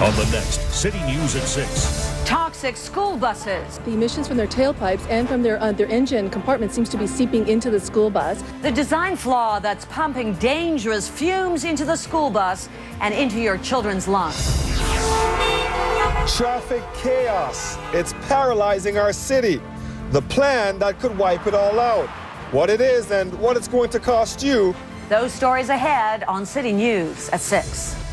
On the next City News at 6. Toxic school buses. The emissions from their tailpipes and from their engine compartment seems to be seeping into the school bus. The design flaw that's pumping dangerous fumes into the school bus and into your children's lungs. Traffic chaos. It's paralyzing our city. The plan that could wipe it all out. What it is and what it's going to cost you. Those stories ahead on City News at 6.